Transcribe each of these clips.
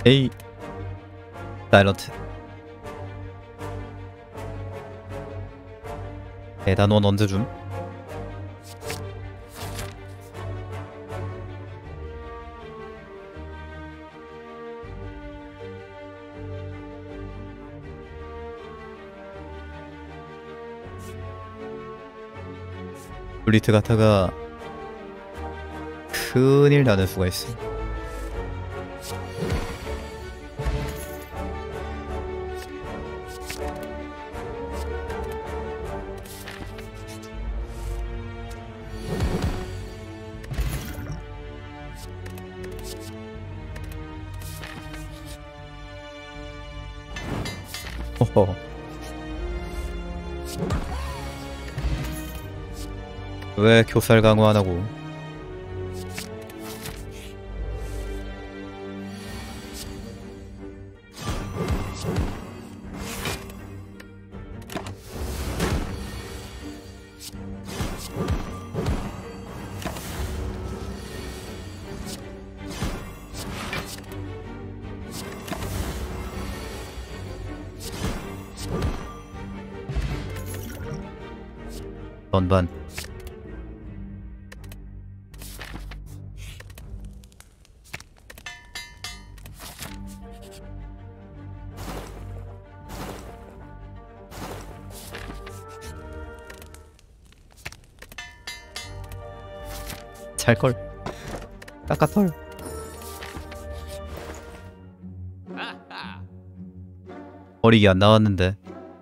에이 사일런트 대단원 언제 줌? 블리트 가타가 큰일 나는 수가 있어. 호호. 왜 교살 강화 안 하고? 전반 잘걸 깎아털. 버리기 안 나왔는데.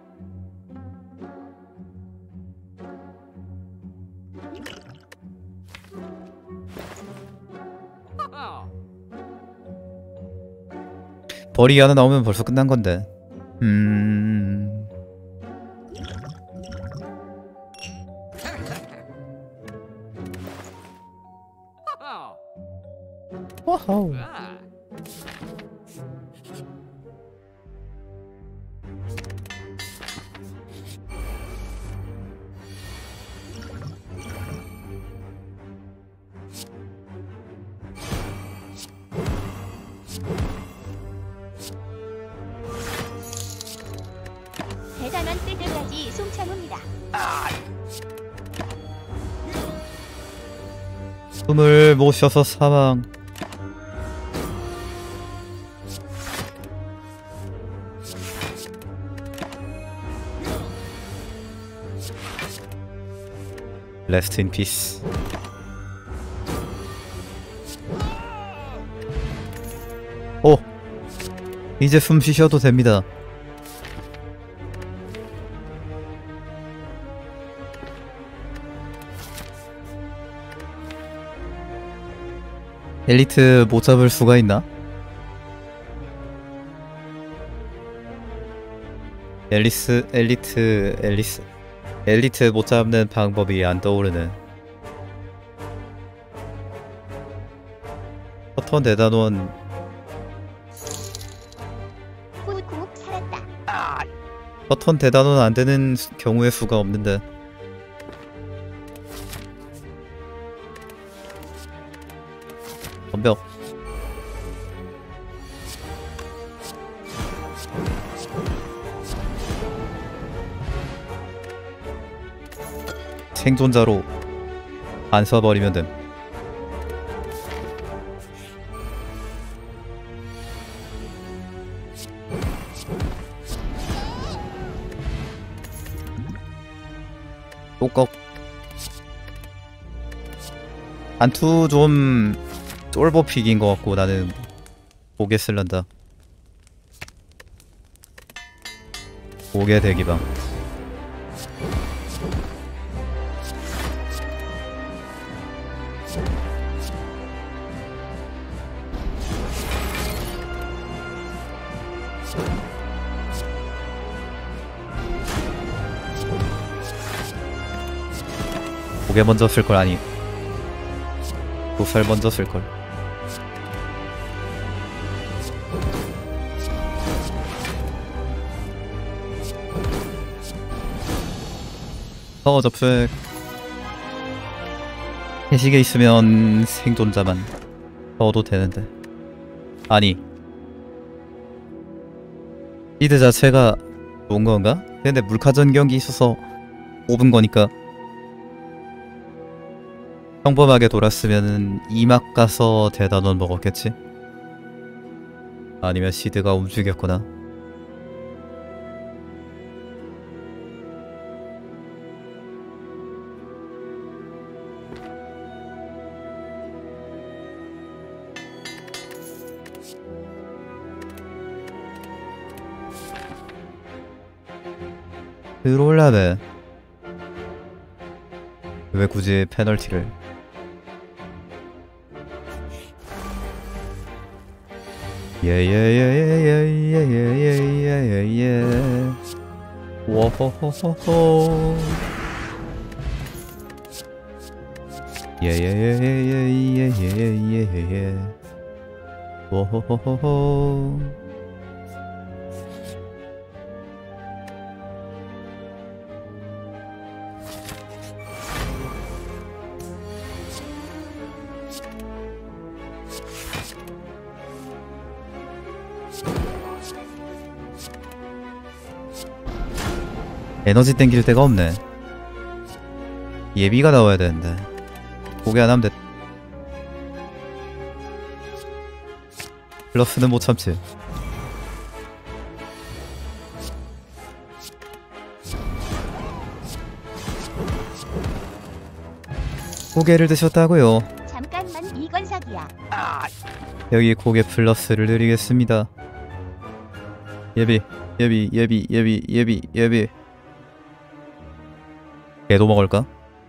버리기 하나 나오면 벌써 끝난 건데. 와우. 대단한 떼들라지 송창호입니다. 숨을 못 쉬어서 사망. 레스트 인 피스. 오! 이제 숨 쉬셔도 됩니다. 엘리트 못 잡을 수가 있나? 엘리트 못 잡는 방법이 안 떠오르네. 퍼턴 대단원 꾹꾹 살았다. 퍼턴 대단원 안 되는 경우의 수가 없는데. 덤벼. 생존자로 안 써버리면 됨. 똑꺽. 안투 좀 쫄보픽인 것 같고 나는 고개 쓸란다. 고개 대기방. 고개 먼저 쓸걸. 아니 도살 먼저 쓸걸. 접속. 해식에 있으면 생존자만 넣어도 되는데. 아니 시드 자체가 좋은 건가? 근데 물카전 경기 있어서 뽑은 거니까 평범하게 돌았으면은 2막 가서 대단원 먹었겠지? 아니면 시드가 움직였구나. 들어올라네. 왜 굳이 페널티를? 예예예예예예예예예예. 워호호호호. 예예예예예예예예예. 워호호호호. 에너지 땡길 데가 없네. 예비가 나와야 되는데 고개 안 하면 돼. 플러스는 못 참지. 고개를 드셨다고요? 잠깐만 이건 사기야. 여기 고개 플러스를 드리겠습니다. 예비 예비 예비 예비 예비 예비. 개도 먹을까?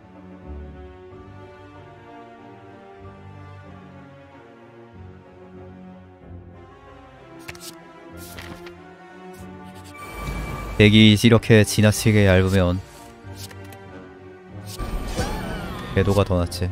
대기 이렇게 지나치게 얇으면 개도가 더 낫지.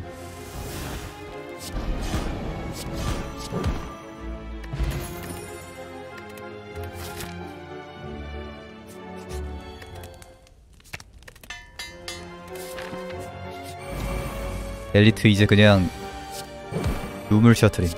엘리트 이제 그냥 유물 셔틀임.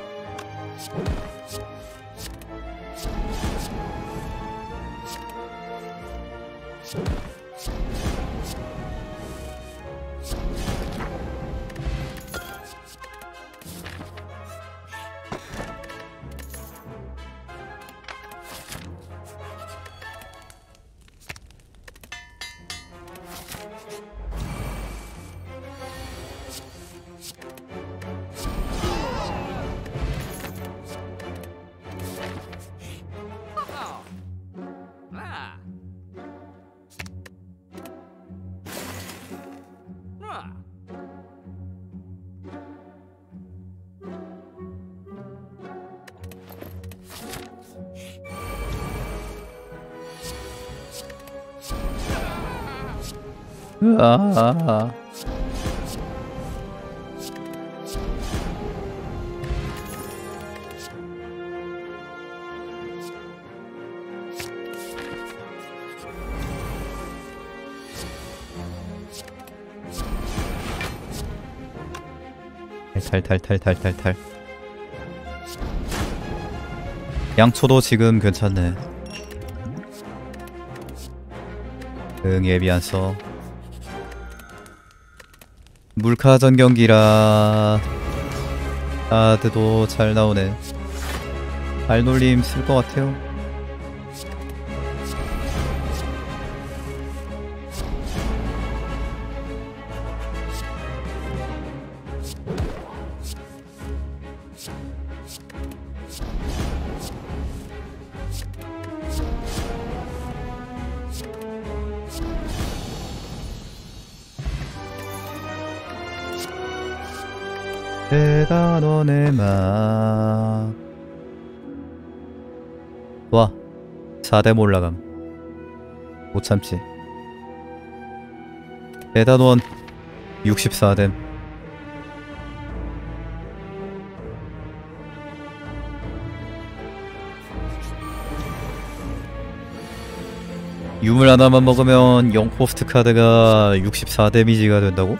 으아. 탈탈탈탈탈탈. 양초도 지금 괜찮네. 응, 예비 안 써. 물카전 경기라 카드도 잘 나오네. 발놀림 쓸 것 같아요. 대단원의 맛. 와, 4댐 올라감. 못 참지. 대단원 64댐. 유물 하나만 먹으면 0코스트 카드가 64 데미지가 된다고?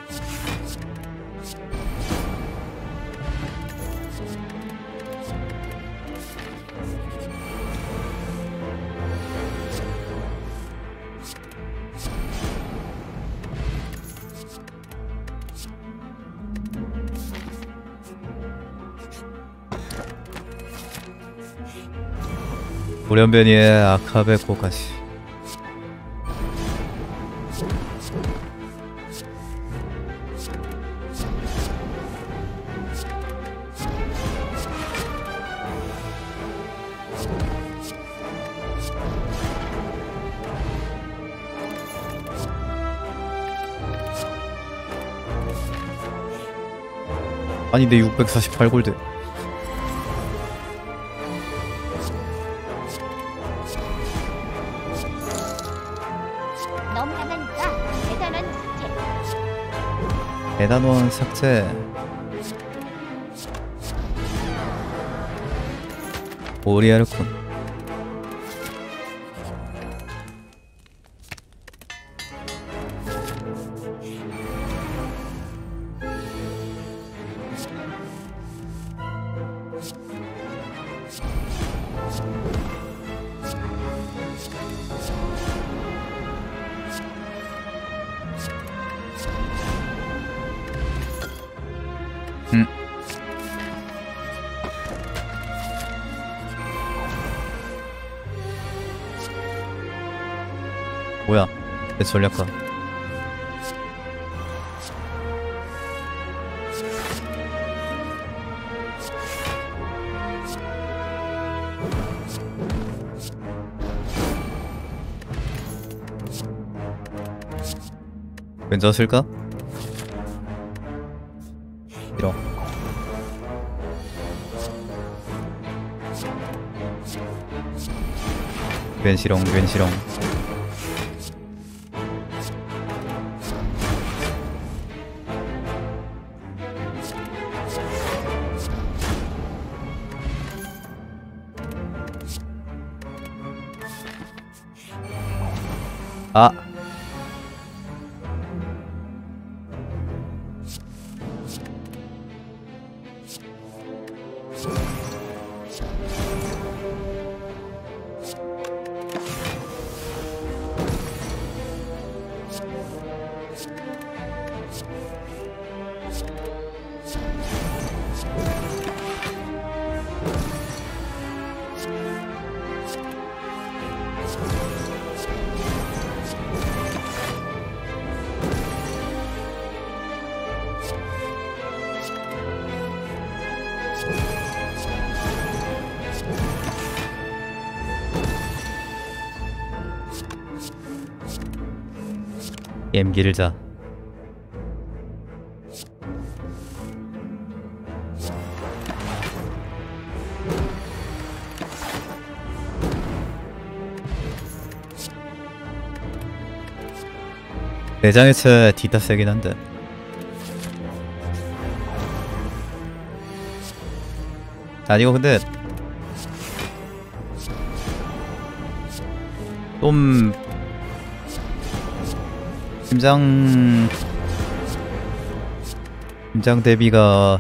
돌연변이의 아카베코까지. 아니 내 648골드. 너무 강하니까 대단한 삭제. 대단원 삭제. 오리아르콘. 뭐야? 내 전략가. 괜찮았을까? 이런. 괜시렁 괜시렁. 아. 엠기를 자. 내장의 채 뒤다 세긴 한데. 아니 이거 근데 좀 심장 대비가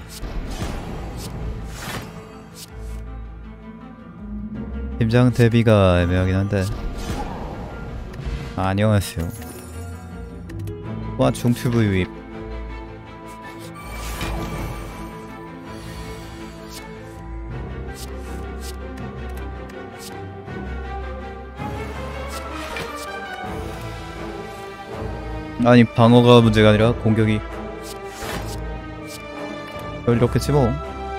애매하긴 한데. 아, 안녕하세요. 와, 중튜브 유입. 아니 방어가 문제가 아니라 공격이 이렇겠지 뭐.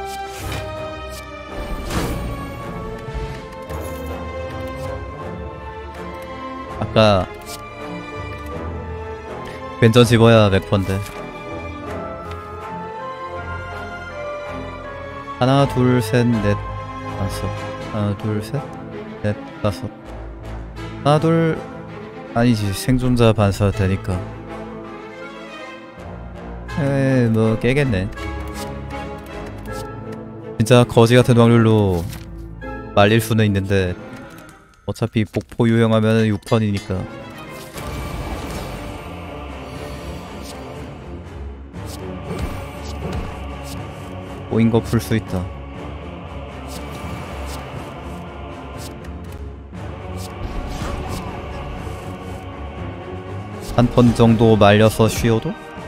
아까 벤전 집어야 맥펀데. 하나 둘 셋 넷 다섯. 하나 둘 셋 넷 다섯. 하나 둘 아니지, 생존자 반사 되니까. 뭐 깨겠네. 진짜 거지 같은 확률로 말릴 수는 있는데 어차피 복포 유형하면 6턴이니까. 꼬인 거 풀 수 있다. 한 번 정도 말려서 쉬어도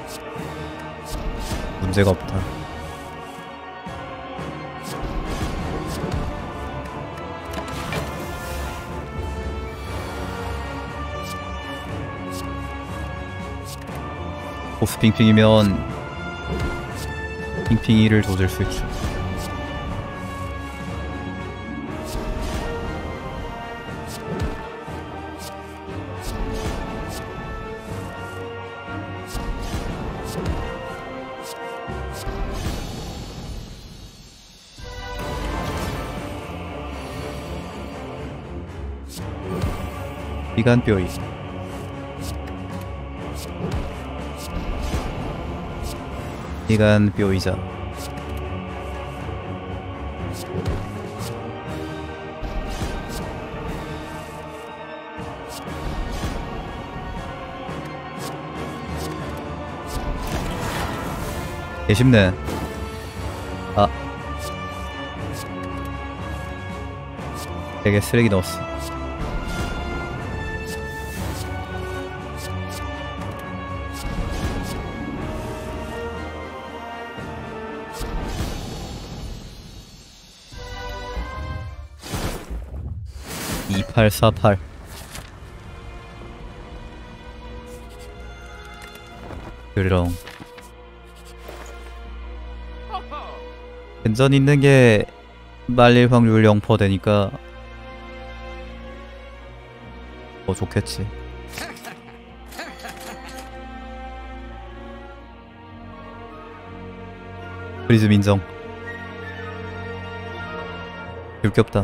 문제가 없다. 보스 핑핑이면 핑핑이를 조질 수 있죠. 기간뼈이 기간뼈이자 개쉽네. 아 되게 쓰레기 넣었어. (2848) 그럼 벤전 있는 게 말릴 확률 0% 되니까 좋겠지. 프리즘 인정. 겹겹다.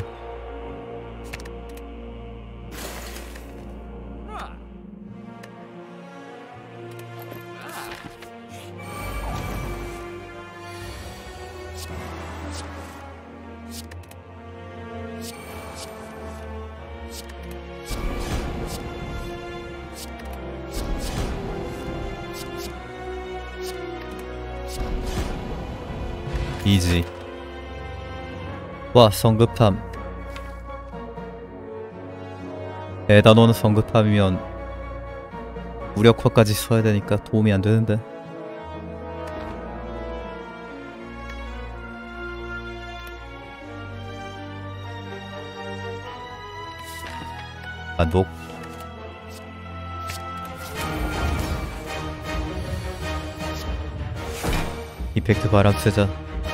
이지. 와 성급함. 에다노는 성급함이면 무력화까지 써야 되니까 도움이 안 되는데. 반복. 이펙트 바람 세자.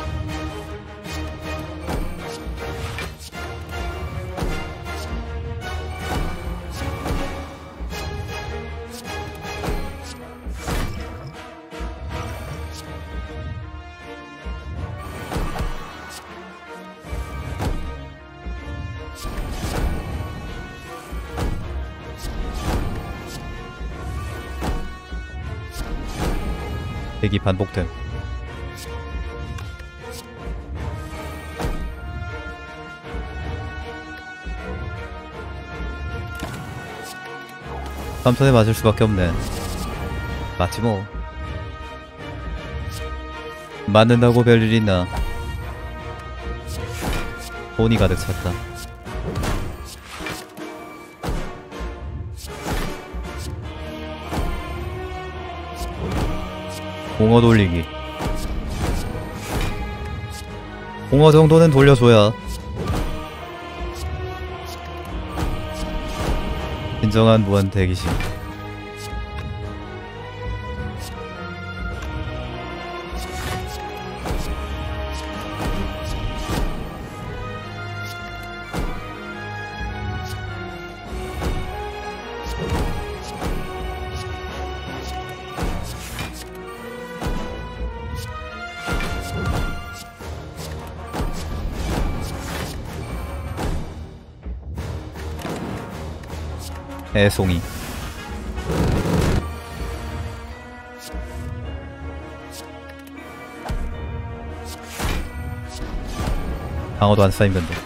대기 반복됨. 삼선에 맞을 수밖에 없네. 맞지 뭐. 맞는다고 별일 있나. 돈이 가득 찼다. 공어 돌리기. 공어 정도는 돌려줘야 진정한 무한 대기심. 애송이. 방어도 안 쌓인 건데.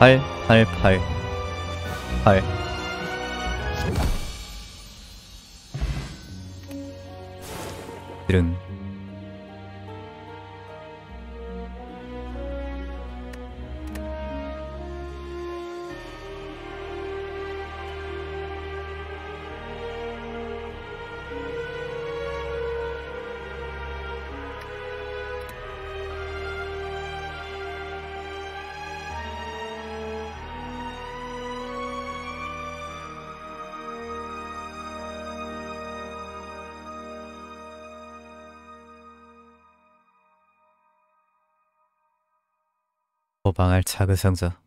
8, 8, 8, 8. 드릉. 도망할 자그 상자.